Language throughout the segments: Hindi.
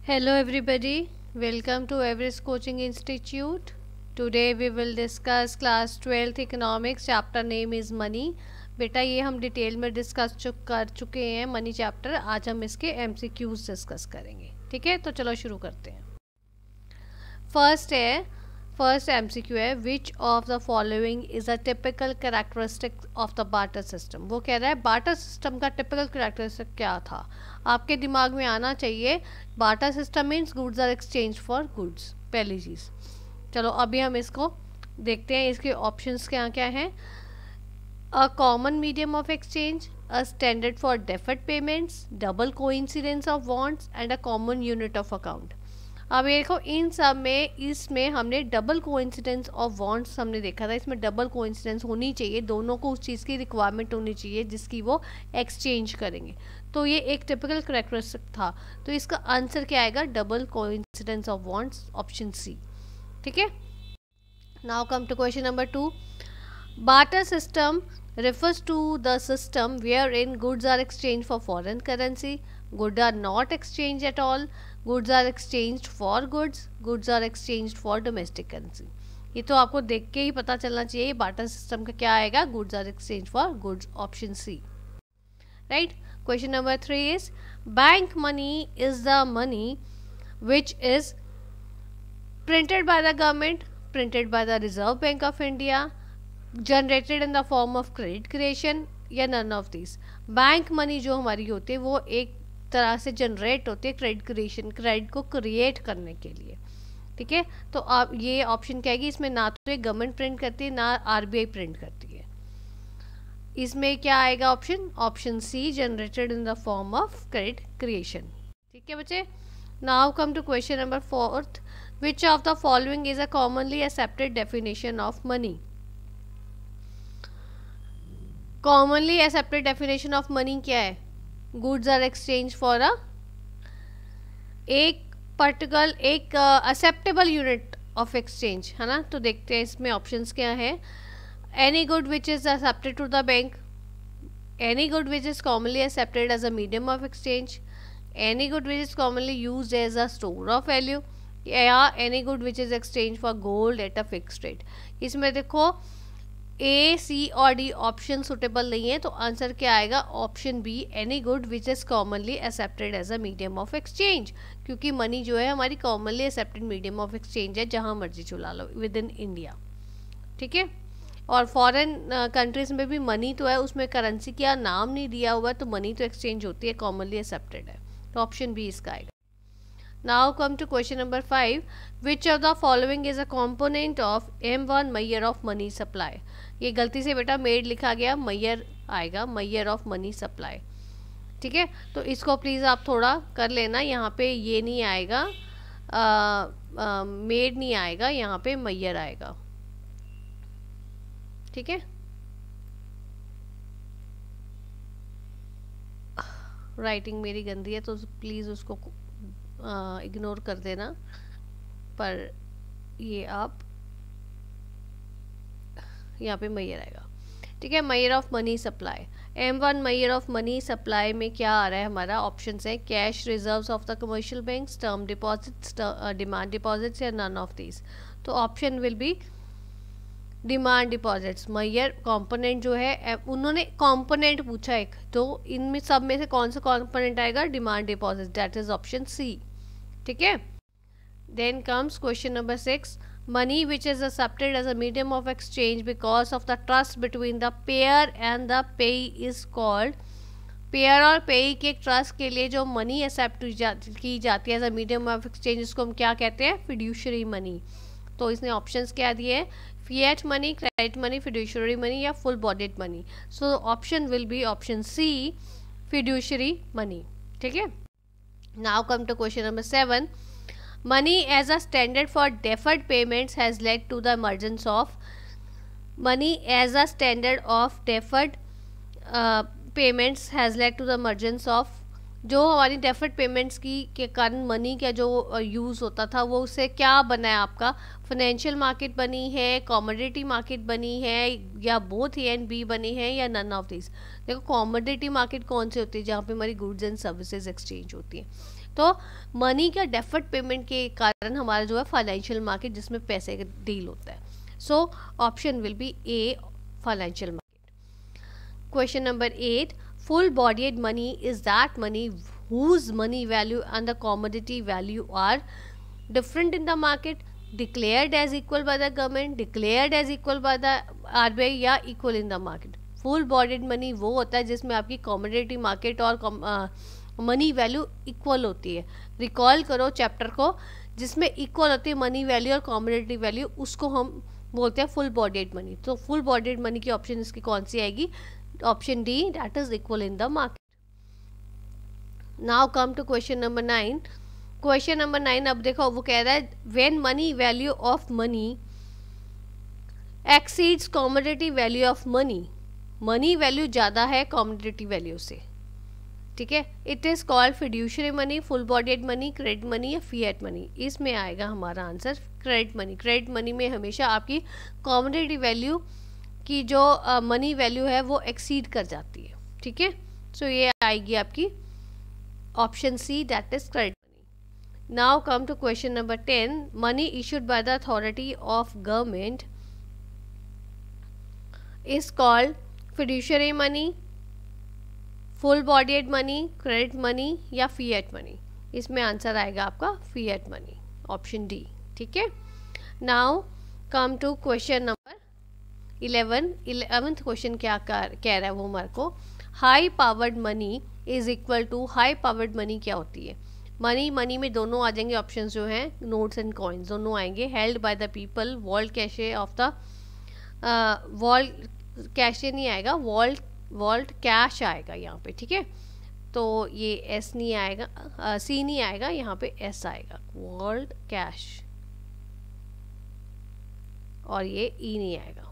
Hello everybody, welcome to Everest Coaching Institute. Today we will discuss class 12th economics, chapter name is money. बेटा ये हम डिटेल में डिस्कस कर चुके हैं मनी चैप्टर. आज हम इसके MCQs डिस्कस करेंगे. ठीक है, तो चलो शुरू करते हैं. फर्स्ट MCQ है which of the following is a typical characteristic of the barter system. वो कह रहा है बार्टर सिस्टम का टिपिकल कैरेक्टरिस्टिक क्या था. आपके दिमाग में आना चाहिए barter system means goods are exchange for goods, पहली चीज़. चलो अभी हम इसको देखते हैं. इसके ऑप्शंस क्या क्या हैं. A common medium of exchange, a standard for deferred payments, double coincidence of wants and a common unit of account. अब ये देखो इन सब में इसमें हमने डबल कोइंसिडेंस ऑफ वांट्स हमने देखा था. इसमें डबल कोइंसिडेंस होनी चाहिए, दोनों को उस चीज़ की रिक्वायरमेंट होनी चाहिए जिसकी वो एक्सचेंज करेंगे. तो ये एक टिपिकल कैरेक्टरिस्टिक था. तो इसका आंसर क्या आएगा, double coincidence of wants, option C. ठीक है. Now come to question number 2. Barter system refers to the system wherein goods are exchanged for foreign currency, goods are not exchanged at all, goods are exchanged for goods, goods are exchanged for domestic currency. ये तो आपको देख के ही पता चलना चाहिए बार्टर सिस्टम का क्या आएगा, goods are exchanged for goods, option C. Right. Question number 3 is bank money is the money which is printed by the government, printed by the Reserve Bank of India, generated in the form of credit creation, या none of this. Bank money जो हमारी होती है वो एक तरह से जनरेट होती है क्रेडिट क्रिएशन, क्रेडिट को क्रिएट करने के लिए. ठीक है. तो आप ये ऑप्शन क्या है, इसमें ना तो गवर्नमेंट प्रिंट करती है ना RBI प्रिंट करती है. इसमें क्या आएगा option, option C, generated in the form of credit creation. ठीक है बच्चे. Now come to question number 4. Which of the following is a commonly accepted definition of money. Commonly accepted definition of money क्या है, goods are exchange for a एक पर्टिकुलर एक एक्सेप्टेबल यूनिट ऑफ एक्सचेंज, है ना. तो देखते हैं इसमें ऑप्शंस क्या है. Any good which is accepted to the bank, any good which is commonly accepted as a medium of exchange, any good which is commonly used as a store of value, या any good which is exchange for gold at a fixed rate. इसमें देखो A, C और D ऑप्शन सुटेबल नहीं है, तो आंसर क्या आएगा, option B, any good which is commonly accepted as a medium of exchange. क्योंकि मनी जो है हमारी commonly accepted medium of exchange है, जहां मर्जी चुला लो विद इन इंडिया. ठीक है. और फॉरेन कंट्रीज में भी मनी तो है, उसमें करेंसी का नाम नहीं दिया हुआ है, तो मनी तो एक्सचेंज होती है, कॉमनली एक्सेप्टेड है. तो ऑप्शन बी इसका आएगा. Now come to question number 5. Which of the following is a component of M1 measure of money supply. ये गलती से बेटा मेड लिखा गया, मैयर आएगा, मैयर ऑफ मनी सप्लाई. ठीक है. तो इसको प्लीज़ आप थोड़ा कर लेना. यहाँ पे ये नहीं आएगा, मेड नहीं आएगा, यहाँ पे मैयर आएगा. ठीक है. राइटिंग मेरी गंदी है तो प्लीज़ उसको इग्नोर कर देना. पर ये आप यहाँ पे मैयर आएगा. ठीक है. Measure of money supply, M1 measure of money supply में क्या आ रहा है हमारा, ऑप्शन है cash reserves of the commercial banks, term deposits, demand deposits, या नन ऑफ दीज. तो option will be demand deposits. Major component जो है, उन्होंने कंपोनेंट पूछा एक, तो इनमें सब में से कौन सा कंपोनेंट आएगा, demand deposit, that is option C. ठीक है. Then comes question number 6. Money which is accepted as a medium of exchange because of the trust between the payer and the payee is called. Payer और पेई के ट्रस्ट के लिए जो मनी एक्सेप्ट की जाती है as a medium of exchange, इसको हम क्या कहते हैं, फिड्यूशरी मनी. तो इसने ऑप्शंस क्या दिए हैं, fiat money, credit money, fiduciary money, या full bodied money. So option will be option C, fiduciary money. ठीक है. Now come to question number 7. Money as a standard for deferred payments has led to the emergence of. Money as a standard of deferred payments has led to the emergence of. जो हमारी डेफर्ड पेमेंट्स की के कारण मनी का जो यूज़ होता था वो उससे क्या बना है आपका, फाइनेंशियल मार्केट बनी है, कॉमोडिटी मार्केट बनी है, या बोथ ए एंड बी बनी है, या नन ऑफ दिस. देखो कॉमोडिटी मार्केट कौन सी होती है, जहाँ पे हमारी गुड्स एंड सर्विसेज एक्सचेंज होती है. तो मनी का डेफर्ड पेमेंट के कारण हमारा जो है फाइनेंशियल मार्केट जिसमें पैसे का डील होता है। So option will be A, financial market. Question number 8, full bodied money is that money whose money value and the commodity value are different in the market, declared as equal by the government, declared as equal by the RBI या equal in the market। Full bodied money वो होता है जिसमें आपकी कॉमोडिटी मार्केट और मनी वैल्यू इक्वल होती है। रिकॉल करो चैप्टर को, जिसमें इक्वल होती है मनी वैल्यू और कॉमोडिटी वैल्यू, उसको हम बोलते हैं फुल बॉडीड मनी। तो फुल बॉडीड मनी की ऑप्शन इसकी कौन सी आएगी? Option D, that is equal in the market. Now come to question number 9। Question number 9 अब देखो वो कह रहा है when money value of money exceeds commodity value of money, money value ज़्यादा है कॉमोडिटी वैल्यू से, ठीक है, it is called fiduciary money, full bodied money, credit money या फिएट मनी। इसमें आएगा हमारा answer credit money. Credit money में हमेशा आपकी कॉमोडिटी वैल्यू की जो मनी वैल्यू है वो एक्सीड कर जाती है, ठीक है। सो ये आएगी आपकी option C, that is credit money. Now come to question number 10। Money issued by the authority of government is called fiduciary money, full bodied money, credit money या फिएट मनी। इसमें आंसर आएगा आपका फिएट मनी, ऑप्शन डी, ठीक है। Now come to question number 11। 11th question क्या कह रहा है वो हमारे को, high powered money is equal to, high powered money क्या होती है? मनी में दोनों आ जाएंगे ऑप्शन जो हैं, नोट्स एंड कॉइन्स दोनों आएंगे। Held by the people, vault cash of the, vault cash नहीं आएगा, वॉल्ट कैश आएगा यहाँ पे, ठीक है। तो ये एस नहीं आएगा, सी नहीं आएगा, यहाँ पे एस आएगा, वॉल्ट कैश, और ये ई नहीं आएगा।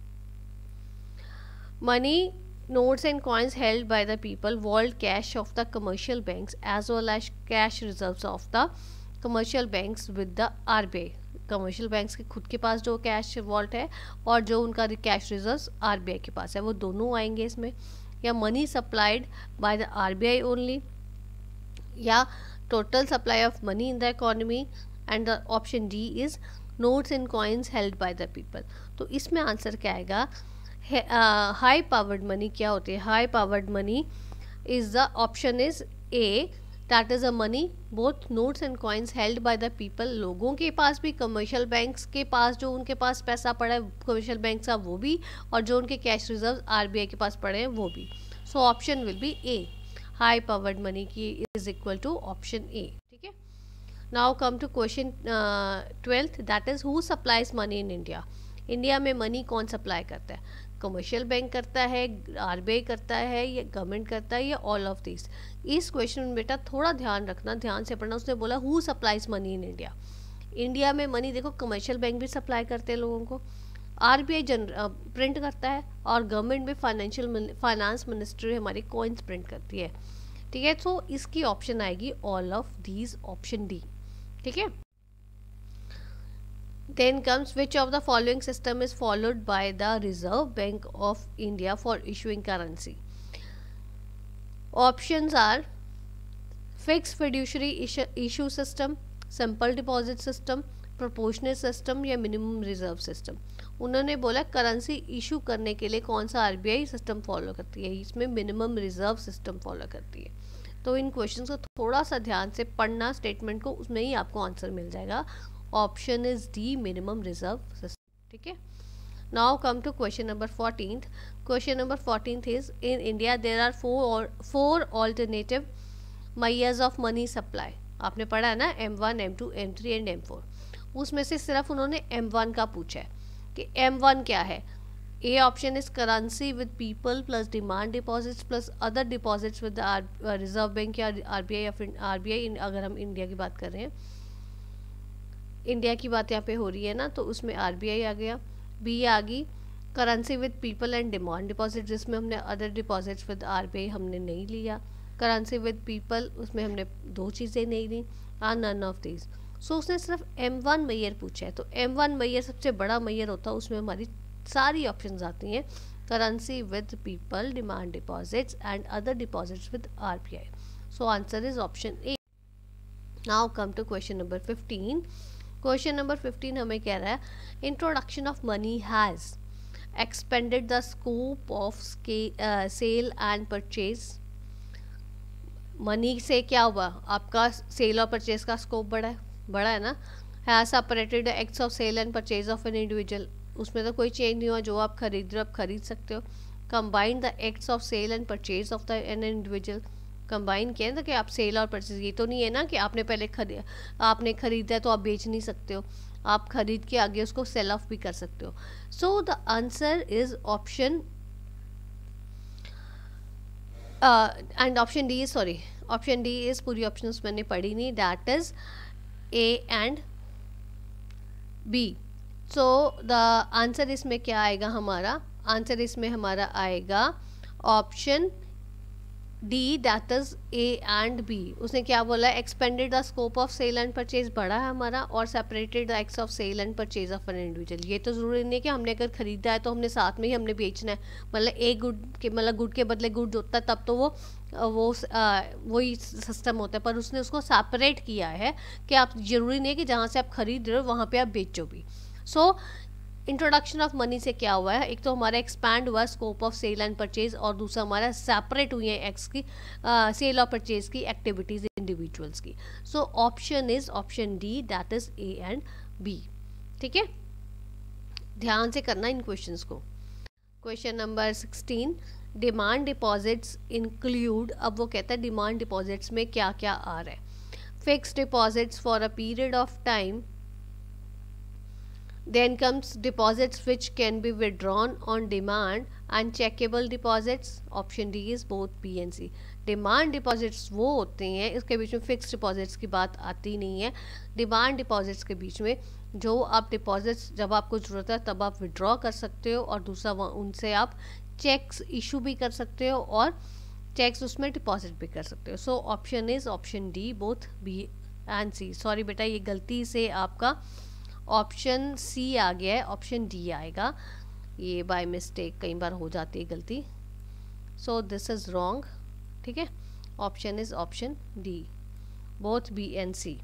Money, notes and coins held by the people, vault cash of the commercial banks as well as cash reserves of the commercial banks with the RBI। Commercial banks के खुद के पास जो कैश वॉल्ट है और जो उनका कैश रिजर्व्स RBI के पास है वो दोनों आएंगे इसमें। या money supplied by the RBI only, या total supply of money in the economy, and the option D is notes and coins held by the people. तो इसमें आंसर क्या आएगा? हाई पावर्ड मनी क्या होती है? High powered money is the option is A, that is a money both notes and coins held by the people. लोगों के पास भी, कमर्शियल बैंक्स के पास जो उनके पास पैसा पड़ा है कमर्शियल बैंक का वो भी, और जो उनके कैश रिजर्व RBI के पास पड़े हैं वो भी। So option will be A, high powered money की is equal to option A, ठीक है। Now come to question 12th, that is who supplies money in India. India में मनी कौन सप्लाई करता है? कमर्शियल बैंक करता है, RBI करता है, या गवर्नमेंट करता है, या ऑल ऑफ दिस। इस क्वेश्चन में बेटा थोड़ा ध्यान रखना, ध्यान से पढ़ना। उसने बोला who supplies money in India. India में मनी देखो कमर्शियल बैंक भी सप्लाई करते हैं लोगों को, RBI प्रिंट करता है, और गवर्नमेंट में फाइनेंस मिनिस्ट्री हमारी कॉइन्स प्रिंट करती है, ठीक है। तो इसकी ऑप्शन आएगी all of these, option D, ठीक है। Then comes which of the following system is followed by the Reserve Bank of India for issuing currency? Options are fixed fiduciary issue system, simple deposit system, proportionate system या minimum reserve system। उन्होंने बोला करेंसी इशू करने के लिए कौन सा RBI सिस्टम फॉलो करती है, इसमें मिनिमम रिजर्व सिस्टम फॉलो करती है। तो इन क्वेश्चंस को थोड़ा सा ध्यान से पढ़ना स्टेटमेंट को, उसमें ही आपको आंसर मिल जाएगा। Option is D, minimum reserve system, ठीक है। Now come to question number 14th। Question number 14th is in India there are four alternative measures of money supply. आपने पढ़ा है ना M1, M2, M3 and M4। उसमें से सिर्फ उन्होंने M1 का पूछा है कि M1 क्या है। A option is currency with people plus demand deposits plus other deposits with reserve bank या RBI, या फिर RBI अगर हम इंडिया की बात कर रहे हैं, इंडिया की बात यहाँ पे हो रही है ना, तो उसमें RBI आ गया। बी आ गई currency with people and demand deposit, जिसमें हमने अदर डिपॉजिट्स विद RBI हमने नहीं लिया। करेंसी विद पीपल उसमें हमने दो चीज़ें नहीं ली, नन ऑफ दीज। सो उसने सिर्फ M1 मैयर पूछा है। तो M1 मैयर सबसे बड़ा मैयर होता है, उसमें हमारी सारी ऑप्शंस आती हैं, currency with people, demand deposits and other deposits with RBI। So answer is option A. Now come to question number 15. Question number 15 हमें कह रहा है introduction of money has expanded the scope of sale and purchase. Money से क्या हुआ, आपका सेल और परचेज का स्कोप बड़ा है ना. Has separated the acts of sale and purchase of an individual. उसमें तो कोई चेंज नहीं हुआ, जो आप खरीद रहे हो आप खरीद सकते हो. Combine the acts of sale and purchase of the an individual. कंबाइन किया था कि आप सेल और परचेज, ये तो नहीं है ना कि आपने पहले आपने खरीदा है तो आप बेच नहीं सकते हो, आप खरीद के आगे उसको सेल ऑफ भी कर सकते हो. So the answer is option and option D, sorry option D is, पूरी ऑप्शंस मैंने पढ़ी नहीं, that is A and B. So the answer इसमें क्या आएगा, हमारा आंसर इसमें हमारा आएगा option D, that is A and B. उसने क्या बोला, expanded the scope of sale and purchase बढ़ा है हमारा, और separated the acts of sale and purchase of an individual. ये तो जरूरी नहीं है कि हमने अगर खरीदा है तो हमने साथ में ही हमने बेचना है. मतलब एक गुड के बदले गुड होता है तब तो वही सिस्टम होता है, पर उसने उसको सेपरेट किया है कि आप जरूरी नहीं है कि जहाँ से आप खरीद रहे हो वहाँ पे आप बेचो भी. सो इंट्रोडक्शन ऑफ मनी से क्या हुआ है, एक तो हमारा एक्सपैंड हुआ scope of sale and purchase, और दूसरा हमारा सेपरेट हुई है एक्स की सेल और परचेज की एक्टिविटीज इंडिविजुअल्स की. So option is option D, that is A and B. ठीक है, ध्यान से करना इन क्वेश्चंस को. Question number 16, demand deposits include. अब वो कहता है डिमांड डिपॉजिट्स में क्या क्या आ रहा है. Fixed deposits for a period of time. Then comes deposits which can be withdrawn on demand and checkable deposits. Option D is both B and C. Demand deposits वो होते हैं, इसके बीच में फिक्स डिपॉजिट्स की बात आती नहीं है. डिमांड डिपॉजिट्स के बीच में जो आप डिपॉजिट्स जब आपको ज़रूरत है तब आप विड्रॉ कर सकते हो, और दूसरा उनसे आप चेक्स इशू भी कर सकते हो और चेक्स उसमें डिपॉजिट भी कर सकते हो. So option is option D, both B and C. Sorry बेटा, ये गलती से आपका ऑप्शन सी आ गया है, ऑप्शन डी आएगा. ये बाय मिस्टेक कई बार हो जाती है गलती. So this is wrong. ठीक है, option is option D, both B and C.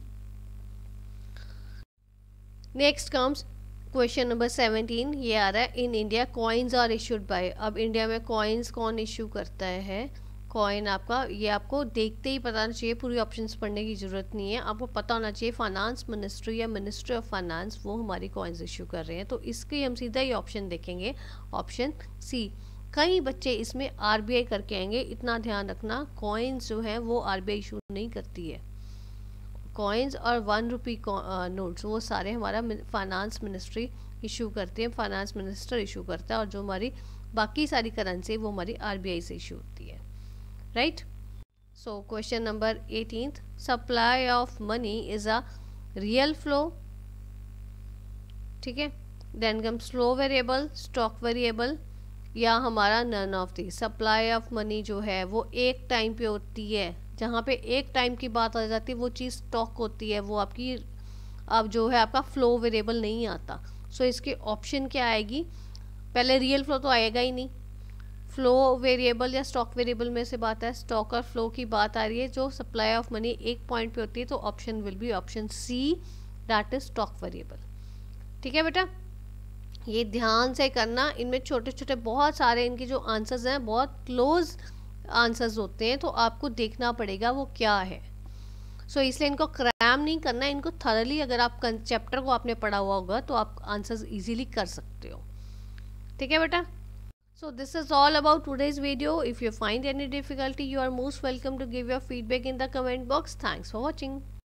Next comes question number 17. ये आ रहा है in India coins are issued by. अब इंडिया में कॉइन्स कौन इशू करता है. कॉइन आपका, ये आपको देखते ही पता होना चाहिए, पूरी ऑप्शंस पढ़ने की ज़रूरत नहीं है, आपको पता होना चाहिए फाइनेंस मिनिस्ट्री या मिनिस्ट्री ऑफ फाइनेंस वो हमारी कॉइन्स इशू कर रहे हैं. तो इसके हम सीधा ये ऑप्शन देखेंगे, ऑप्शन सी. कई बच्चे इसमें आरबीआई करके आएंगे, इतना ध्यान रखना, कॉइन्स जो है वो आरबीआई इशू नहीं करती है. कॉइन्स और 1 रुपी नोट्स वो सारे हमारा फाइनेंस मिनिस्ट्री इशू करती है, फाइनेंस मिनिस्टर इशू करता है, और जो हमारी बाकी सारी करेंसी वो हमारी आरबीआई से इशू होती है. Right? So question number 18th, supply of money is a real flow. ठीक है, then comes flow variable, stock variable, या हमारा none of the. supply of money जो है वो एक टाइम पे होती है, जहाँ पे एक टाइम की बात आ जाती है वो चीज़ स्टॉक होती है, वो आपकी अब जो है आपका फ्लो वेरिएबल नहीं आता. सो इसके ऑप्शन क्या आएगी, पहले रियल फ्लो तो आएगा ही नहीं, फ्लो वेरिएबल या स्टॉक वेरिएबल में से बात है, स्टॉक और फ्लो की बात आ रही है, जो सप्लाई ऑफ मनी एक पॉइंट पे होती है, तो option will be option C, that is stock variable. ठीक है बेटा, ये ध्यान से करना, इनमें छोटे छोटे बहुत सारे इनके जो आंसर्स हैं बहुत क्लोज आंसर्स होते हैं, तो आपको देखना पड़ेगा वो क्या है. सो इसलिए इनको क्रैम नहीं करना, इनको थरली अगर आप चैप्टर को आपने पढ़ा हुआ होगा तो आप आंसर्स इजीली कर सकते हो. ठीक है बेटा. So this is all about today's video. If you find any difficulty, you are most welcome to give your feedback in the comment box. Thanks for watching.